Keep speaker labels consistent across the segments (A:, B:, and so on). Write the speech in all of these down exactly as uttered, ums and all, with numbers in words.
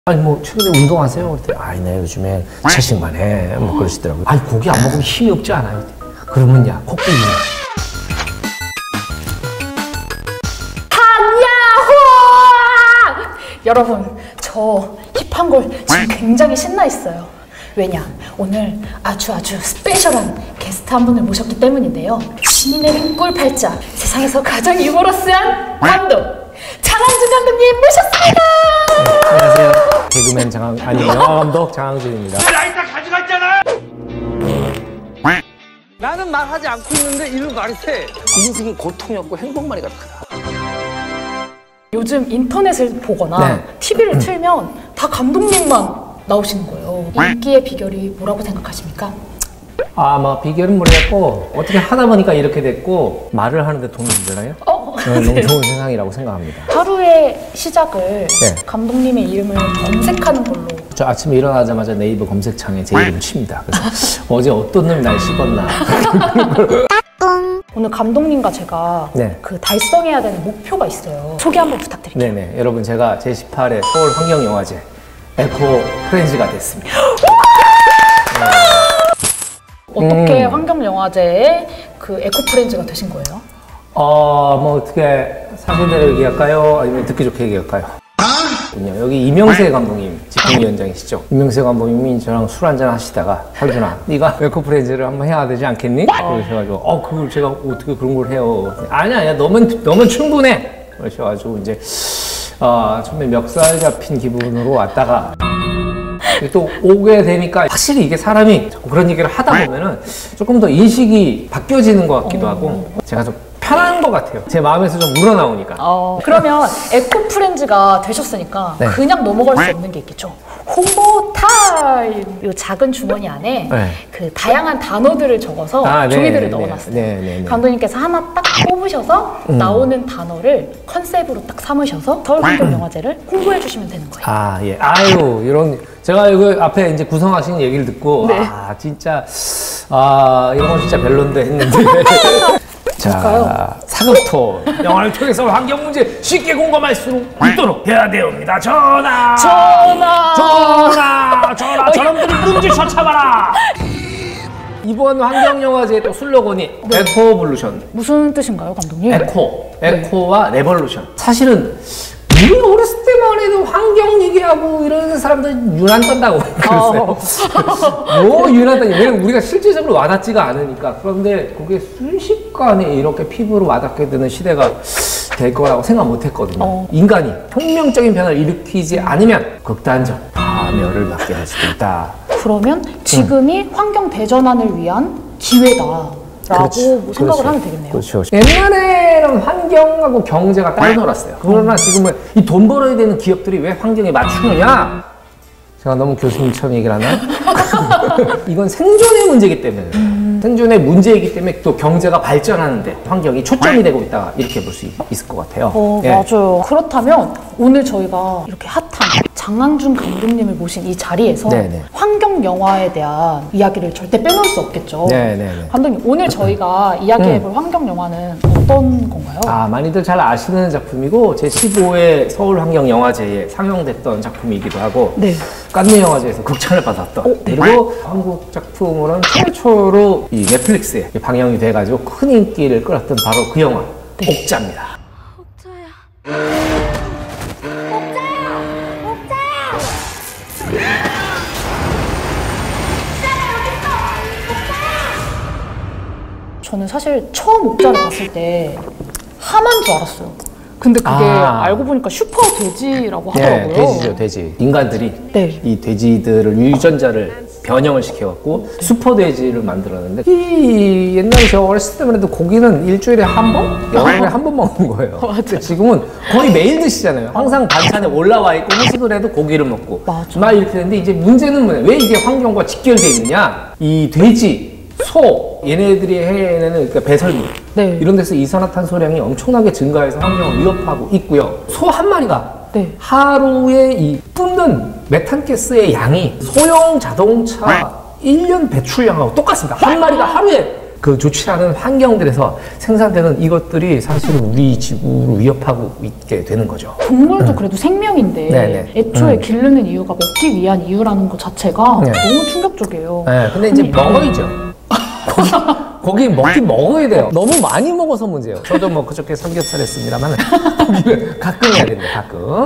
A: 아니 뭐 최근에 운동하세요? 그랬더니 아니 네 요즘에 채식만 해. 뭐 그러시더라고요. 아니 고기 안 먹으면 힘이 없지 않아요? 그러면 야 코끼리
B: 한야호! 여러분 저 힙한 걸 지금 굉장히 신나 있어요. 왜냐? 오늘 아주 아주 스페셜한 게스트 한 분을 모셨기 때문인데요. 신이 내린 꿀팔자, 세상에서 가장 유머러스한 감독 장항준 감독님 모셨습니다.
A: 네, 안녕하세요. 개그맨 장항 아니 영화 감독 장항준입니다.
C: 라이터 가져갔잖아.
D: 나는 말하지 않고 있는데 이런 말이 돼.
A: 인생이 고통이었고 행복만이 같다.
B: 요즘 인터넷을 보거나
A: 네.
B: 티비를 틀면 다 감독님만 나오시는 거예요. 인기의 비결이 뭐라고 생각하십니까?
A: 아, 뭐 비결은 모르겠고 어떻게 하다 보니까 이렇게 됐고 말을 하는데 돈이 들잖아요.
B: 어,
A: 네, 너무 좋은 세상이라고 생각합니다.
B: 하루의 시작을
A: 네.
B: 감독님의 이름을 검색하는 걸로.
A: 저 아침에 일어나자마자 네이버 검색창에 제 이름 칩니다. 그래서 어제 어떤 놈이 날 씹었나.
B: 오늘 감독님과 제가
A: 네.
B: 그 달성해야 되는 목표가 있어요. 소개 한번 부탁드릴게요.
A: 네네 여러분 제가 제십팔 회 서울 환경영화제 에코 프렌즈가 됐습니다.
B: 어떻게
A: 음.
B: 환경영화제에 그 에코프렌즈가 되신 거예요?
A: 어, 뭐 어떻게 사실대로 얘기할까요? 아니면 듣기 좋게 얘기할까요? 여기 이명세 감독님 집행위원장이시죠. 이명세 감독님이 저랑 술 한잔 하시다가 할준아 네가 에코프렌즈를 한번 해야 되지 않겠니? 그러셔가지고 어 그걸 제가 어떻게 그런 걸 해요. 아니야 아니야 너만 너만 충분해. 그러셔가지고 이제 어, 처음에 멱살 잡힌 기분으로 왔다가 또 오게 되니까 확실히 이게 사람이 자꾸 그런 얘기를 하다 보면은 조금 더 인식이 바뀌어지는 것 같기도 하고 제가 좀 편한 것 같아요. 제 마음에서 좀 우러나오니까.
B: 어, 그러면 에코프렌즈가 되셨으니까
A: 네.
B: 그냥 넘어갈 수 없는 게 있겠죠. 홍보 타임! 이 작은 주머니 안에
A: 네.
B: 그 다양한 단어들을 적어서
A: 아, 네,
B: 종이들을
A: 네,
B: 넣어놨어요.
A: 네, 네, 네.
B: 감독님께서 하나 딱 뽑으셔서
A: 음.
B: 나오는 단어를 컨셉으로 딱 삼으셔서 서울환경영화제를 홍보해 주시면 되는 거예요.
A: 아, 예. 아유, 이런, 제가 이거 앞에 이제 구성하신 얘기를 듣고,
B: 네.
A: 아, 진짜, 아, 이런 건 진짜 별론데 했는데.
B: 뭘까요?
A: 자, 사극토. 영화를 통해서 환경 문제 쉽게 공감할 수 있도록 해야 되옵니다. 전하!
B: 전하!
A: 전하! 전하! 저놈들이 문제 쫓아봐라! 이번 환경영화제의 또 슬로건이 에코볼루션.
B: 무슨 뜻인가요, 감독님?
A: 에코, 에코와 레볼루션. 사실은 우리 어렸을 때만 해도 환경 얘기하고 이런 사람들 유난 떤다고 그랬어요. 뭐 유난 떤지. 왜냐면 우리가 실질적으로 와닿지가 않으니까. 그런데 그게 순식간에 이렇게 피부로 와닿게 되는 시대가 될 거라고 생각 못 했거든요.
B: 어.
A: 인간이 혁명적인 변화를 일으키지 않으면 극단적 파멸을 맞게 될 수도 있다.
B: 그러면 지금이 환경 대전환을 위한 기회다. 라고 뭐 생각을
A: 그렇죠.
B: 하면 되겠네요.
A: 그렇죠. 옛날에는 환경하고 경제가 따로 놀았어요. 그러나 지금은 이 돈 벌어야 되는 기업들이 왜 환경에 맞추느냐? 제가 너무 교수님처럼 얘기를 하나? 이건 생존의 문제이기 때문에 음. 생존의 문제이기 때문에 또 경제가 발전하는데 환경이 초점이 되고 있다 이렇게 볼 수 있을 것 같아요.
B: 어,
A: 예.
B: 맞아요. 그렇다면 오늘 저희가 이렇게 핫한 장항준 감독님을 모신 이 자리에서
A: 네네.
B: 환경 영화에 대한 이야기를 절대 빼놓을 수 없겠죠.
A: 네네네.
B: 감독님, 오늘 저희가 이야기해볼 환경 영화는 어떤 건가요?
A: 아, 많이들 잘 아시는 작품이고 제십오 회 서울환경영화제에 상영됐던 작품이기도 하고
B: 네.
A: 칸느 영화제에서 극찬을 받았던
B: 어, 네.
A: 그리고 한국 작품으로는 최초로 이 넷플릭스에 방영이 돼가지고 큰 인기를 끌었던 바로 그 영화
B: 네.
A: 옥자입니다.
B: 저는 사실 처음 옥자를 봤을 때 하마인 줄 알았어요. 근데 그게
A: 아.
B: 알고 보니까 슈퍼 돼지라고 하더라고요.
A: 네, 돼지죠, 돼지. 인간들이
B: 네.
A: 이 돼지들을 유전자를 변형을 시켜갖고 슈퍼 돼지를 만들었는데 이 옛날에 제가 어렸을 때만 해도 고기는 일주일에 한 번? 여름에 한 번 먹는 거예요. 근데 지금은 거의 매일 드시잖아요. 항상 반찬에 올라와 있고 회식을 해도 고기를 먹고
B: 맞아.
A: 막 이렇게 되는데 이제 문제는 뭐냐? 왜 이게 환경과 직결돼 있느냐? 이 돼지, 소 얘네들이 해내는 그러니까 배설물
B: 네.
A: 이런 데서 이산화탄소량이 엄청나게 증가해서 환경을 위협하고 있고요. 소 한 마리가
B: 네.
A: 하루에 이 뿜는 메탄가스의 양이 소형 자동차 일 년 배출량하고 똑같습니다. 한 마리가 하루에 그 좋지 않은 환경들에서 생산되는 이것들이 사실은 우리 지구를 위협하고 있게 되는 거죠.
B: 동물도 음. 그래도 생명인데
A: 네네.
B: 애초에
A: 음.
B: 기르는 이유가 먹기 위한 이유라는 것 자체가
A: 네.
B: 너무 충격적이에요.
A: 네, 근데 이제 먹어야죠. 고기, 고기 먹긴 먹어야 돼요. 너무 많이 먹어서 문제예요. 저도 뭐 그저께 삼겹살 했습니다만 고기를 가끔 해야 됩니다. 가끔.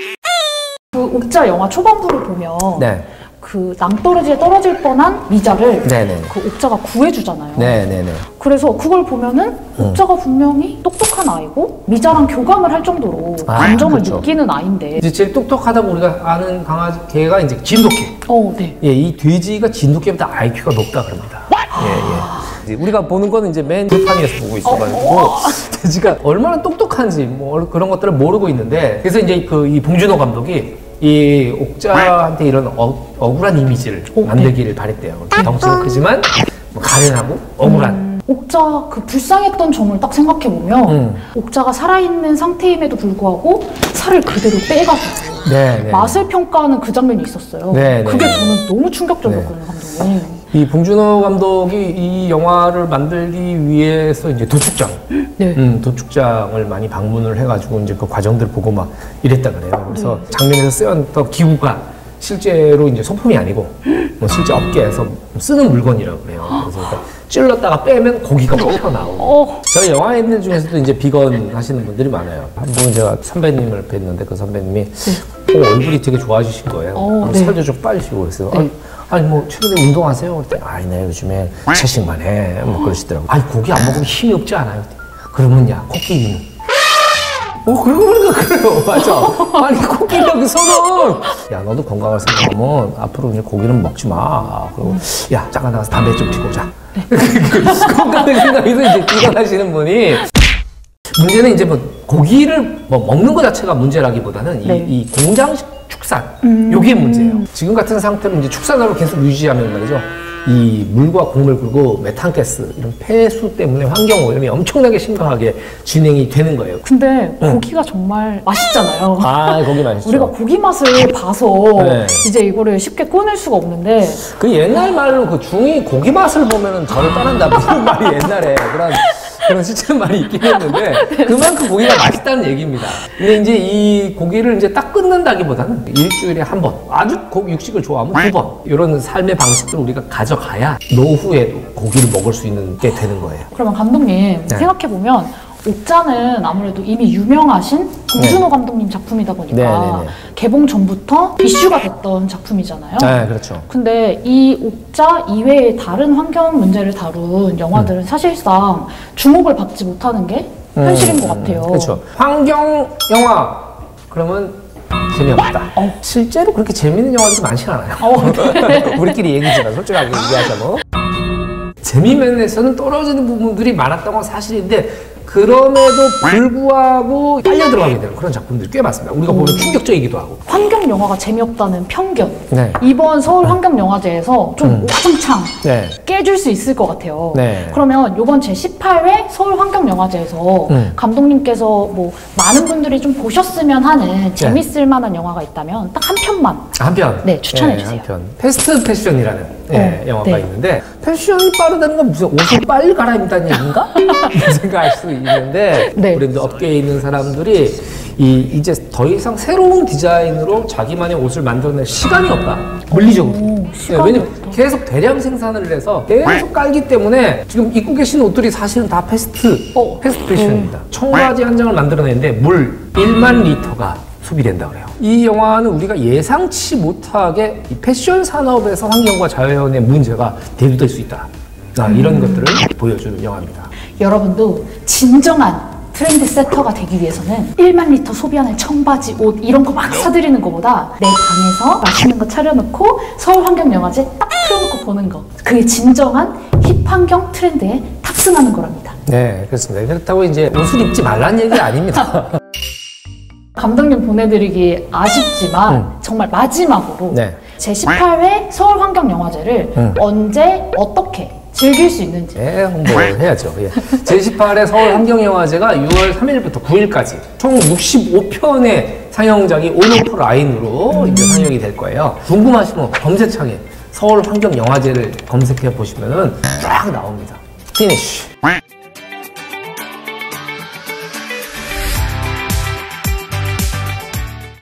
B: 그 옥자 영화 초반부를 보면
A: 네.
B: 그 낭떠러지에 떨어질 뻔한 미자를
A: 네네.
B: 그 옥자가 구해주잖아요.
A: 네네네.
B: 그래서 그걸 보면은 옥자가 분명히 똑똑한 아이고 미자랑 교감을 할 정도로
A: 아,
B: 감정을
A: 그렇죠.
B: 느끼는 아이인데
A: 이제 제일 똑똑하다고 우리가 아는 강아지 개가 이제 진돗개.
B: 어, 네.
A: 예, 이 돼지가 진돗개보다 아이큐가 높다 그럽니다. 예, 예. 우리가 보는 거는 이제 맨 끝판에서 보고 있어가지고 돼지가 얼마나 똑똑한지 뭐 그런 것들을 모르고 있는데 그래서 이제 그 이 봉준호 감독이 이 옥자한테 이런 어, 억울한 이미지를 만들기를 바랬대요. 덩치는 크지만 뭐 가련하고 억울한.
B: 음, 옥자 그 불쌍했던 점을 딱 생각해보면
A: 음.
B: 옥자가 살아있는 상태임에도 불구하고 살을 그대로 빼가지고
A: 네, 네.
B: 맛을 평가하는 그 장면이 있었어요.
A: 네, 네.
B: 그게 저는 너무 충격적이었거든요, 감독님.
A: 이 봉준호 감독이 이 영화를 만들기 위해서 이제 도축장,
B: 네.
A: 음, 도축장을 많이 방문을 해가지고 이제 그 과정들 보고 막 이랬다 그래요. 그래서
B: 네.
A: 장면에서 쓰였던 기구가 실제로 이제 소품이 아니고 뭐 실제 업계에서 쓰는 물건이라고 그래요. 그래서 그러니까 찔렀다가 빼면 고기가 뽑혀 나오고.
B: 어.
A: 저희 영화인들 중에서도 이제 비건 하시는 분들이 많아요. 한 분은 제가 선배님을 뵀는데 그 선배님이 어, 얼굴이 되게 좋아지신 거예요.
B: 어, 네.
A: 살도 좀 빠지시고 그랬어요.
B: 네.
A: 아니, 아니 뭐 최근에 운동하세요? 그랬더니 아니 나 요즘에 채식만 해. 뭐 그러시더라고요. 아니 고기 안 먹으면 힘이 없지 않아요? 그러면 야 코끼리는 어 그러고 보니까 그래요. 맞아. 아니 코끼리가 그 손은 야 너도 건강을 생각하면 앞으로 이제 고기는 먹지 마. 그리고 야 잠깐 나가서 담배 좀 피고 자. 건강을 생각해서 이제 비건하시는 분이 문제는 이제 뭐 고기를 뭐 먹는 것 자체가 문제라기보다는 이,
B: 네.
A: 이 공장식 축산
B: 음.
A: 요게 문제예요. 지금 같은 상태로 이제 축산업을 계속 유지하면 말이죠. 이 물과 곡물 그리고 메탄가스 이런 폐수 때문에 환경 오염이 엄청나게 심각하게 진행이 되는 거예요.
B: 근데
A: 응.
B: 고기가 정말 맛있잖아요.
A: 아 고기 맛있죠.
B: 우리가 고기 맛을 봐서
A: 네.
B: 이제 이거를 쉽게 꺼낼 수가 없는데
A: 그 옛날 말로 그 중이 고기 맛을 보면은 저를 떠난다 이런 말이 옛날에 그런 그런 실제 말이 있긴 했는데 그만큼 고기가 맛있다는 얘기입니다. 근데 이제 이 고기를 이제 딱 끊는다기보다는 일주일에 한 번 아주 고기 육식을 좋아하면 두 번 이런 삶의 방식들을 우리가 가져가야 노후에도 고기를 먹을 수 있는 게 되는 거예요.
B: 그러면 감독님
A: 네.
B: 생각해보면 옥자는 아무래도 이미 유명하신 봉준호
A: 네.
B: 감독님 작품이다 보니까
A: 네, 네, 네.
B: 개봉 전부터 이슈가 됐던 작품이잖아요.
A: 네, 그렇죠.
B: 근데 이 옥자 이외의 다른 환경 문제를 다룬 영화들은
A: 음.
B: 사실상 주목을 받지 못하는 게 현실인 것 같아요.
A: 그렇죠. 환경 영화 그러면 재미없다.
B: 어.
A: 실제로 그렇게 재밌는 영화들이 많지 않아요.
B: 어, 네.
A: 우리끼리 얘기지만 솔직하게 얘기하자면 재미 면에서는 떨어지는 부분들이 많았던 건 사실인데 그럼에도 불구하고 빨려 들어가게 되는 그런 작품들이 꽤 많습니다. 우리가 보면 충격적이기도 하고.
B: 환경 영화가 재미없다는 편견.
A: 네.
B: 이번 서울 환경 영화제에서 좀
A: 음.
B: 와장창
A: 네.
B: 깨줄 수 있을 것 같아요.
A: 네.
B: 그러면 이번 제십팔 회 서울 환경 영화제에서
A: 음.
B: 감독님께서 뭐 많은 분들이 좀 보셨으면 하는 재밌을 만한 영화가 있다면 딱 한 편만.
A: 한 편.
B: 네, 추천해 주세요.
A: 한 편. 패스트 패션이라는 예,
B: 어,
A: 영화가
B: 네.
A: 있는데 패션이 빠르다는 건 무슨 옷을 빨리 갈아입는다는 얘기인가? 이런 생각할 수 있는데
B: 네.
A: 브랜드 업계에 있는 사람들이 이, 이제 더 이상 새로운 디자인으로 자기만의 옷을 만들어낼 시간이 없다. 물리적으로.
B: 오, 시간이
A: 왜냐면
B: 없다.
A: 계속 대량 생산을 해서 계속 깔기 때문에 지금 입고 계신 옷들이 사실은 다 패스트,
B: 어.
A: 패스트 패션입니다. 청바지 한 장을 만들어내는데 물 일만 리터가 소비된다 그래요. 이 영화는 우리가 예상치 못하게 이 패션 산업에서 환경과 자연의 문제가 대두될 수 있다. 아, 이런 것들을 보여주는 영화입니다.
B: 여러분도 진정한 트렌드 세터가 되기 위해서는 일만 리터 소비하는 청바지, 옷 이런 거 막 사들이는 것보다 내 방에서 맛있는 거 차려놓고 서울 환경 영화제 딱 틀어놓고 보는 거. 그게 진정한 힙 환경 트렌드에 탑승하는 거랍니다.
A: 네, 그렇습니다. 그렇다고 이제 옷을 입지 말라는 얘기 아닙니다.
B: 감독님 보내드리기 아쉽지만
A: 음.
B: 정말 마지막으로
A: 네.
B: 제십팔 회 서울 환경 영화제를
A: 음.
B: 언제 어떻게 즐길 수 있는지.
A: 네, 홍보를 해야죠. 예. 제십팔 회 서울 환경영화제가 유월 삼일부터 구일까지 총 육십오 편의 상영작이 온오프 라인으로
B: 음.
A: 이제 상영이 될 거예요. 궁금하시면 검색창에 서울 환경영화제를 검색해 보시면은 쫙 나옵니다. 피니쉬.